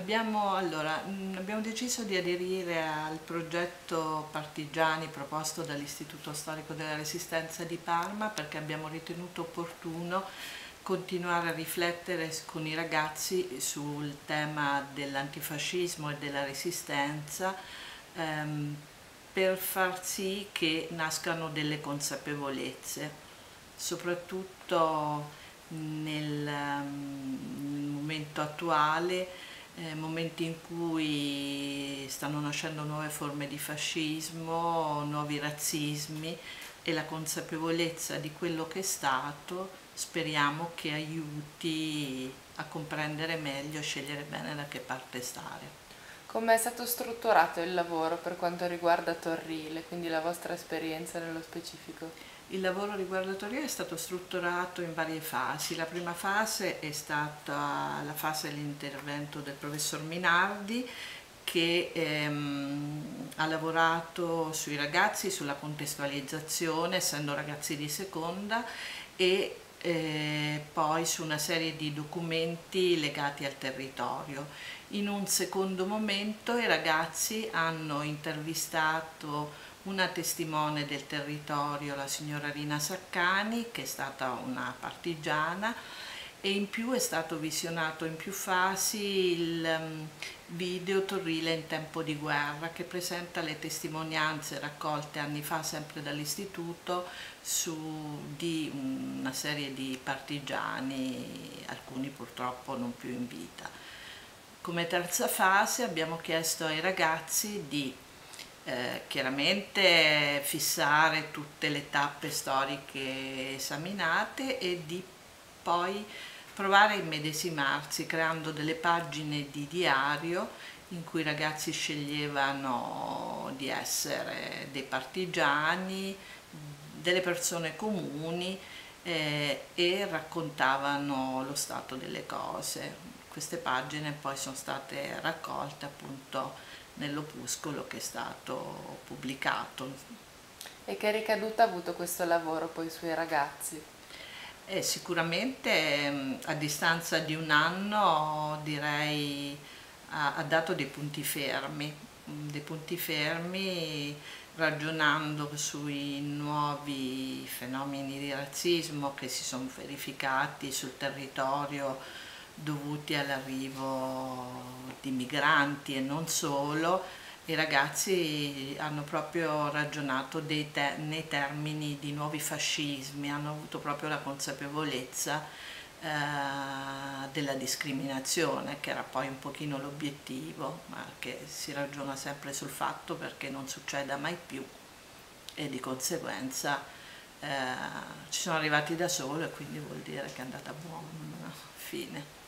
Abbiamo deciso di aderire al progetto Partigiani proposto dall'Istituto Storico della Resistenza di Parma perché abbiamo ritenuto opportuno continuare a riflettere con i ragazzi sul tema dell'antifascismo e della resistenza per far sì che nascano delle consapevolezze, soprattutto nel momento attuale, momenti in cui stanno nascendo nuove forme di fascismo, nuovi razzismi, e la consapevolezza di quello che è stato speriamo che aiuti a comprendere meglio e scegliere bene da che parte stare. Come è stato strutturato il lavoro per quanto riguarda Torrile, quindi la vostra esperienza nello specifico? Il lavoro riguardo Torino è stato strutturato in varie fasi. La prima fase è stata la fase dell'intervento del professor Minardi, che ha lavorato sui ragazzi, sulla contestualizzazione, essendo ragazzi di seconda, e poi su una serie di documenti legati al territorio. In un secondo momento i ragazzi hanno intervistato una testimone del territorio, la signora Rina Saccani, che è stata una partigiana, e in più è stato visionato in più fasi il video Torrile in tempo di guerra, che presenta le testimonianze raccolte anni fa sempre dall'istituto di una serie di partigiani, alcuni purtroppo non più in vita. Come terza fase abbiamo chiesto ai ragazzi di chiaramente fissare tutte le tappe storiche esaminate e di poi provare a immedesimarsi creando delle pagine di diario in cui i ragazzi sceglievano di essere dei partigiani, delle persone comuni e raccontavano lo stato delle cose. Queste pagine poi sono state raccolte appunto nell'opuscolo che è stato pubblicato. E che ricaduta ha avuto questo lavoro poi sui ragazzi? Sicuramente a distanza di un anno direi ha dato dei punti fermi ragionando sui nuovi fenomeni di razzismo che si sono verificati sul territorio dovuti all'arrivo di migranti e non solo. I ragazzi hanno proprio ragionato nei termini di nuovi fascismi, hanno avuto proprio la consapevolezza della discriminazione, che era poi un pochino l'obiettivo, ma che si ragiona sempre sul fatto perché non succeda mai più e di conseguenza ci sono arrivati da solo e quindi vuol dire che è andata a buon fine.